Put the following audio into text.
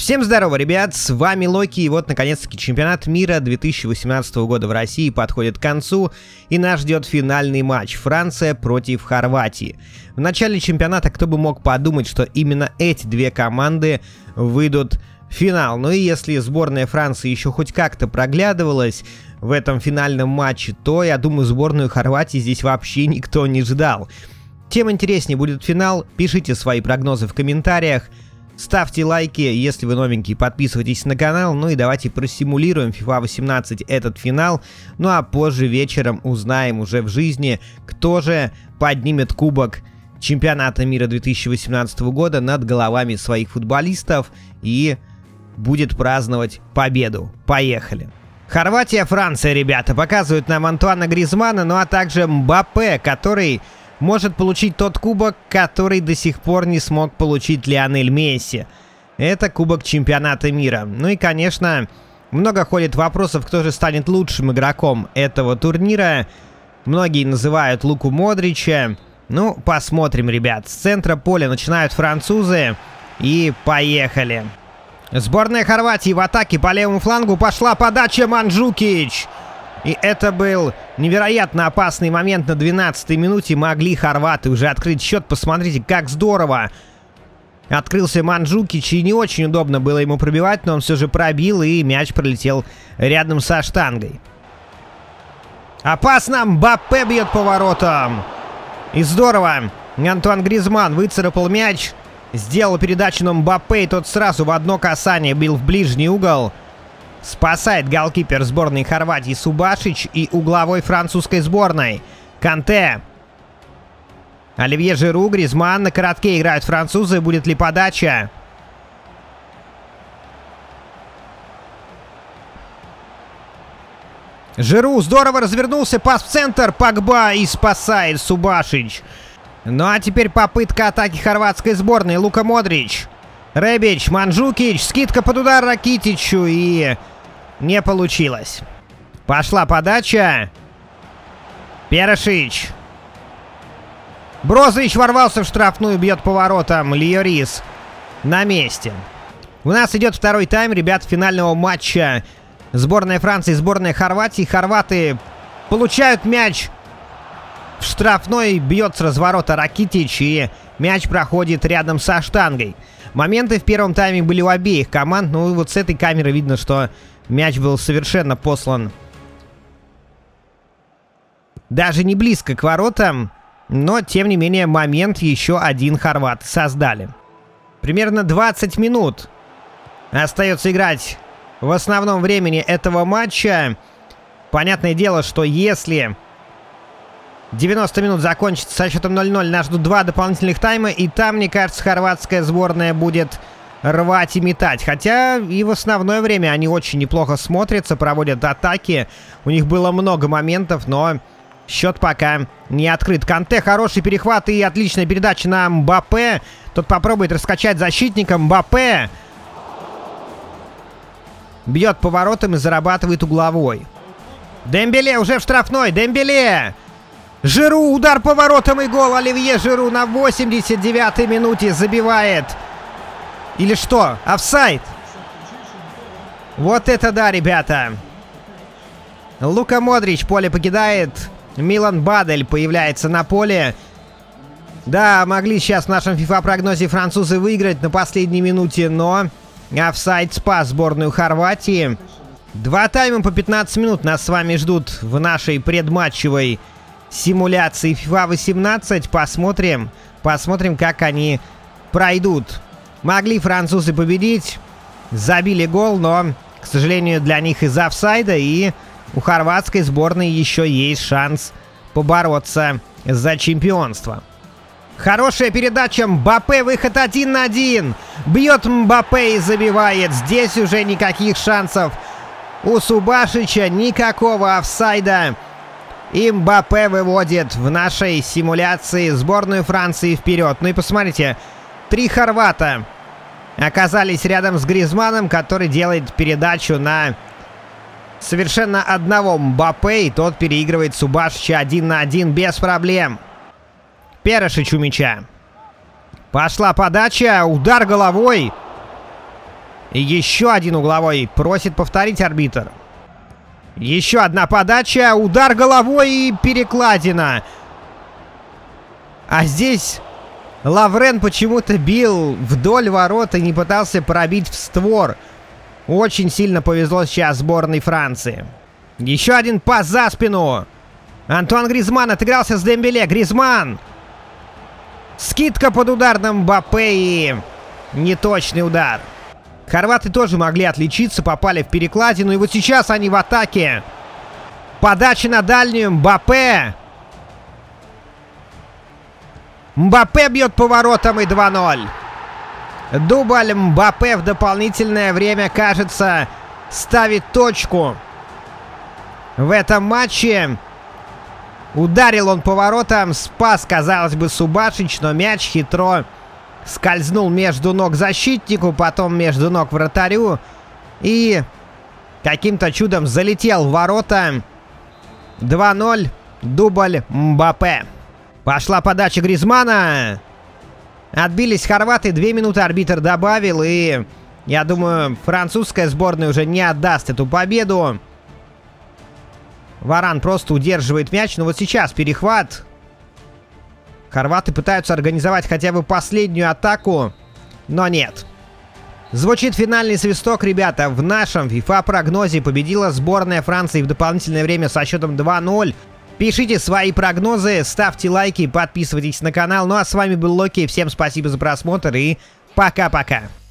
Всем здорово, ребят, с вами Локи, и вот наконец-таки чемпионат мира 2018 года в России подходит к концу, и нас ждет финальный матч Франция против Хорватии. В начале чемпионата кто бы мог подумать, что именно эти две команды выйдут в финал. Ну и если сборная Франции еще хоть как-то проглядывалась в этом финальном матче, то, я думаю, сборную Хорватии здесь вообще никто не ждал. Тем интереснее будет финал, пишите свои прогнозы в комментариях. Ставьте лайки, если вы новенькие, подписывайтесь на канал, ну и давайте просимулируем FIFA 18 этот финал, ну а позже вечером узнаем уже в жизни, кто же поднимет кубок чемпионата мира 2018 года над головами своих футболистов и будет праздновать победу. Поехали! Хорватия-Франция, ребята, показывают нам Антуана Гризмана, ну а также Мбаппе, который может получить тот кубок, который до сих пор не смог получить Лионель Месси. Это кубок чемпионата мира. Ну и, конечно, много ходит вопросов, кто же станет лучшим игроком этого турнира. Многие называют Луку Модрича. Ну, посмотрим, ребят. С центра поля начинают французы. И поехали. Сборная Хорватии в атаке по левому флангу. Пошла подача, Манджукич. И это был невероятно опасный момент на 12-й минуте. Могли хорваты уже открыть счет. Посмотрите, как здорово открылся Манджукич. И не очень удобно было ему пробивать, но он все же пробил, и мяч пролетел рядом со штангой. Опасно! Мбаппе бьет по воротам. И здорово! Антуан Гризман выцарапал мяч. Сделал передачу на Мбаппе, и тот сразу в одно касание бил в ближний угол. Спасает голкипер сборной Хорватии Субашич и угловой французской сборной Канте. Оливье Жиру, Гризман, на коротке играют французы. Будет ли подача? Жиру здорово развернулся, пас в центр, Погба, и спасает Субашич. Ну а теперь попытка атаки хорватской сборной. Лука Модрич, Ребич, Манджукич, скидка под удар Ракитичу, и не получилось. Пошла подача. Перешич. Брозович ворвался в штрафную, бьет по воротам. Льорис на месте. У нас идет второй тайм, ребят, финального матча. Сборная Франции, сборная Хорватии. Хорваты получают мяч в штрафной, бьет с разворота Ракитич, и мяч проходит рядом со штангой. Моменты в первом тайме были у обеих команд, ну и вот с этой камеры видно, что мяч был совершенно послан даже не близко к воротам, но тем не менее момент еще один хорваты создали. Примерно 20 минут остается играть в основном времени этого матча. Понятное дело, что если 90 минут закончится со счетом 0-0, нас ждут два дополнительных тайма, и там, мне кажется, хорватская сборная будет рвать и метать. Хотя и в основное время они очень неплохо смотрятся, проводят атаки. У них было много моментов, но счет пока не открыт. Канте, хороший перехват и отличная передача на Мбаппе. Тот попробует раскачать защитника. Мбаппе бьет по воротам и зарабатывает угловой. Дембеле уже в штрафной. Дембеле! Жиру, удар по воротам и гол. Оливье Жиру на 89-й минуте забивает. Или что? Офсайд? Вот это да, ребята. Лука Модрич поле покидает. Милан Бадель появляется на поле. Да, могли сейчас в нашем FIFA-прогнозе французы выиграть на последней минуте, но офсайд спас сборную Хорватии. Два тайма по 15 минут нас с вами ждут в нашей предматчевой симуляции FIFA 18. Посмотрим, как они пройдут. Могли французы победить, забили гол, но, к сожалению, для них из-за офсайда, и у хорватской сборной еще есть шанс побороться за чемпионство. Хорошая передача, Мбаппе, выход 1 на 1. Бьет Мбаппе и забивает. Здесь уже никаких шансов у Субашича, никакого офсайда. И Мбаппе выводит в нашей симуляции сборную Франции вперед. Ну и посмотрите, три хорвата оказались рядом с Гризманом, который делает передачу на совершенно одного Мбаппе, и тот переигрывает Субашича 1 на 1 без проблем. Перешич у мяча. Пошла подача, удар головой. И еще один угловой. Просит повторить арбитр. Еще одна подача. Удар головой и перекладина. А здесь Лаврен почему-то бил вдоль ворот и не пытался пробить в створ. Очень сильно повезло сейчас сборной Франции. Еще один пас за спину. Антуан Гризман отыгрался с Дембеле. Гризман. Скидка под ударом Мбаппе и неточный удар. Хорваты тоже могли отличиться, попали в перекладину. И вот сейчас они в атаке. Подача на дальнюю. Мбаппе. Мбаппе бьет поворотом и 2-0. Дубль Мбаппе в дополнительное время, кажется, ставит точку в этом матче. Ударил он поворотом, спас, казалось бы, Субашич, но мяч хитро скользнул между ног защитнику, потом между ног вратарю и каким-то чудом залетел в ворота. 2-0, дубль Мбаппе. Пошла подача Гризмана. Отбились хорваты, 2 минуты арбитр добавил, и я думаю, французская сборная уже не отдаст эту победу. Варан просто удерживает мяч, но вот сейчас перехват. Хорваты пытаются организовать хотя бы последнюю атаку, но нет. Звучит финальный свисток, ребята. В нашем FIFA-прогнозе победила сборная Франции в дополнительное время со счетом 2-0. Пишите свои прогнозы, ставьте лайки, подписывайтесь на канал. Ну а с вами был Локи, всем спасибо за просмотр и пока-пока.